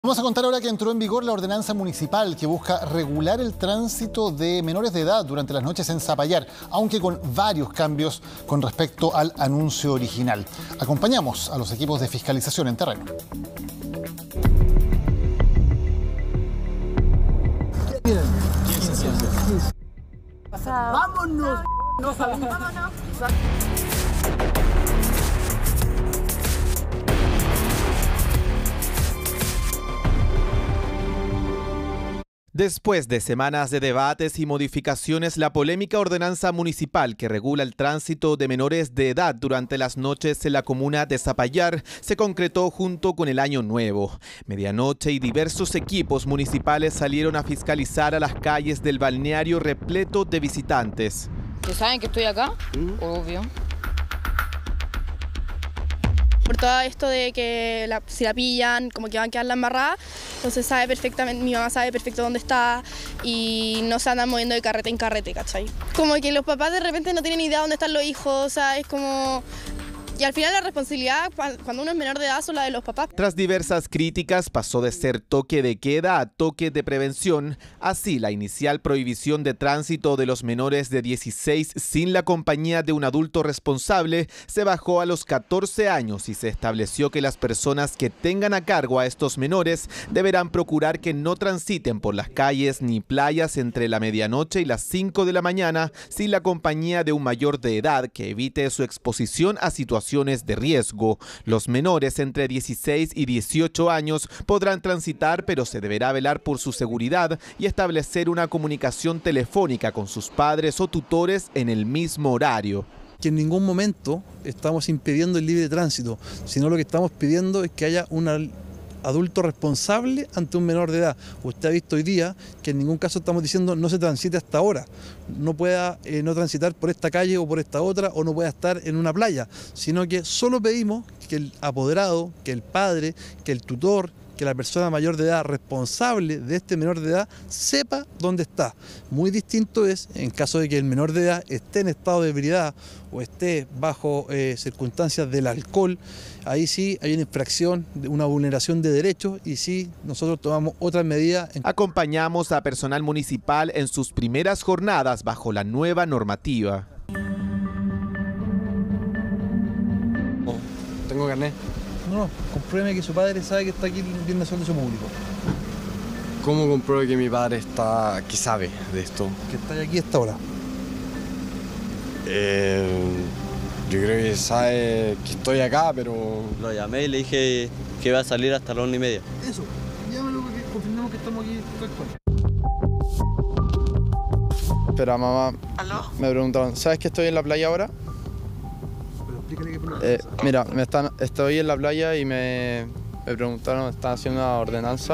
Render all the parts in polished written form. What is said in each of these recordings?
Vamos a contar ahora que entró en vigor la ordenanza municipal que busca regular el tránsito de menores de edad durante las noches en Zapallar, aunque con varios cambios con respecto al anuncio original. Acompañamos a los equipos de fiscalización en terreno. ¡Vámonos! ¡Vámonos! Después de semanas de debates y modificaciones, la polémica ordenanza municipal que regula el tránsito de menores de edad durante las noches en la comuna de Zapallar se concretó junto con el Año Nuevo. Medianoche y diversos equipos municipales salieron a fiscalizar a las calles del balneario repleto de visitantes. ¿Que saben que estoy acá? Obvio. Por todo esto de que si la pillan, como que van a quedar la embarrada, entonces sabe perfectamente, mi mamá sabe perfecto dónde está y no se andan moviendo de carrete en carrete, ¿cachai? Como que los papás de repente no tienen idea dónde están los hijos, o sea, es como... Y al final la responsabilidad cuando uno es menor de edad son la de los papás. Tras diversas críticas pasó de ser toque de queda a toque de prevención. Así, la inicial prohibición de tránsito de los menores de 16 sin la compañía de un adulto responsable se bajó a los 14 años y se estableció que las personas que tengan a cargo a estos menores deberán procurar que no transiten por las calles ni playas entre la medianoche y las 5 de la mañana sin la compañía de un mayor de edad que evite su exposición a situaciones de riesgo. Los menores entre 16 y 18 años podrán transitar, pero se deberá velar por su seguridad y establecer una comunicación telefónica con sus padres o tutores en el mismo horario. Que en ningún momento estamos impidiendo el libre tránsito, sino lo que estamos pidiendo es que haya un adulto responsable ante un menor de edad. Usted ha visto hoy día que en ningún caso estamos diciendo no se transite hasta ahora, no pueda no transitar por esta calle o por esta otra o no pueda estar en una playa, sino que solo pedimos que el apoderado, que el padre, que el tutor, que la persona mayor de edad responsable de este menor de edad sepa dónde está. Muy distinto es en caso de que el menor de edad esté en estado de ebriedad o esté bajo circunstancias del alcohol. Ahí sí hay una infracción, una vulneración de derechos y sí nosotros tomamos otras medidas. Acompañamos a personal municipal en sus primeras jornadas bajo la nueva normativa. Tengo carnet. No, compruebe que su padre sabe que está aquí limpiando el servicio público. ¿Cómo compruebo que mi padre está, que sabe de esto? Que está aquí a esta hora. Yo creo que sabe que estoy acá, pero... Lo llamé y le dije que va a salir hasta las 1:30. Eso, llámalo porque confirmamos que estamos aquí tal cual. Espera, mamá. ¿Aló? Me preguntaron, ¿sabes que estoy en la playa ahora? Pero explícale qué Mira, estoy en la playa y me preguntaron, están haciendo una ordenanza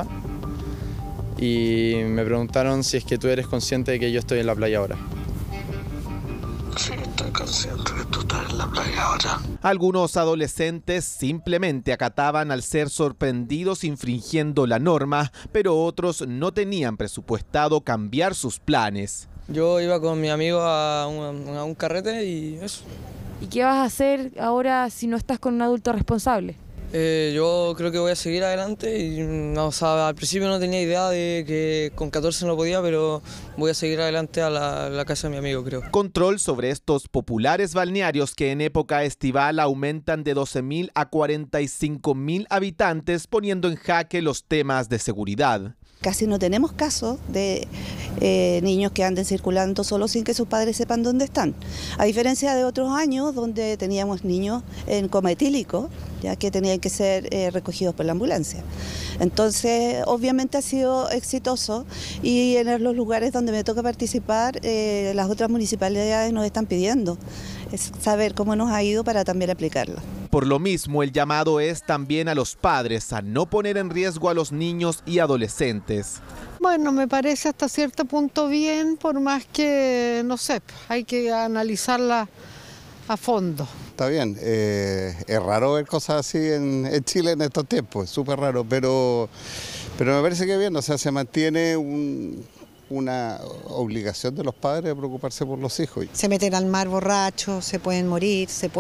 y me preguntaron si es que tú eres consciente de que yo estoy en la playa ahora. Sí, estoy consciente que tú estás en la playa ahora. Algunos adolescentes simplemente acataban al ser sorprendidos infringiendo la norma, pero otros no tenían presupuestado cambiar sus planes. Yo iba con mi amigo a un carrete y eso. ¿Y qué vas a hacer ahora si no estás con un adulto responsable? Yo creo que voy a seguir adelante y no, o sea, al principio no tenía idea de que con 14 no podía, pero voy a seguir adelante a la casa de mi amigo, creo. Control sobre estos populares balnearios que en época estival aumentan de 12.000 a 45.000 habitantes, poniendo en jaque los temas de seguridad. Casi no tenemos casos de niños que anden circulando solo sin que sus padres sepan dónde están. A diferencia de otros años donde teníamos niños en coma etílico, ya que tenían que ser recogidos por la ambulancia. Entonces, obviamente ha sido exitoso y en los lugares donde me toca participar, las otras municipalidades nos están pidiendo saber cómo nos ha ido para también aplicarlo. Por lo mismo, el llamado es también a los padres a no poner en riesgo a los niños y adolescentes. Bueno, me parece hasta cierto punto bien, por más que, no sé, hay que analizarla a fondo. Está bien, es raro ver cosas así en Chile en estos tiempos, es súper raro, pero me parece que bien, o sea, se mantiene una obligación de los padres de preocuparse por los hijos. Se meten al mar borrachos, se pueden morir, se pueden ahogar.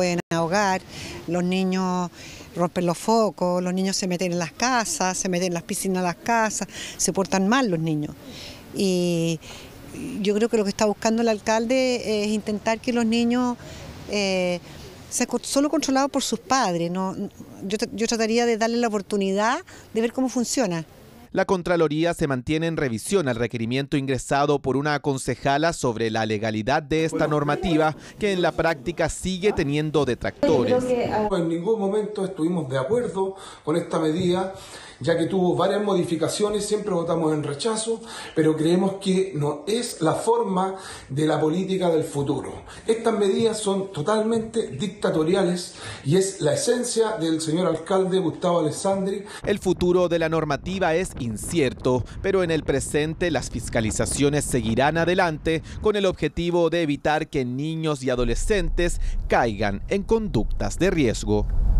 hogar, los niños rompen los focos, los niños se meten en las casas, se meten en las piscinas de las casas, se portan mal los niños. Y yo creo que lo que está buscando el alcalde es intentar que los niños sean solo controlados por sus padres. Yo trataría de darle la oportunidad de ver cómo funciona. La Contraloría se mantiene en revisión al requerimiento ingresado por una concejala sobre la legalidad de esta normativa, que en la práctica sigue teniendo detractores. En ningún momento estuvimos de acuerdo con esta medida, ya que tuvo varias modificaciones, siempre votamos en rechazo, pero creemos que no es la forma de la política del futuro. Estas medidas son totalmente dictatoriales y es la esencia del señor alcalde Gustavo Alessandri. El futuro de la normativa es incierto, pero en el presente las fiscalizaciones seguirán adelante con el objetivo de evitar que niños y adolescentes caigan en conductas de riesgo.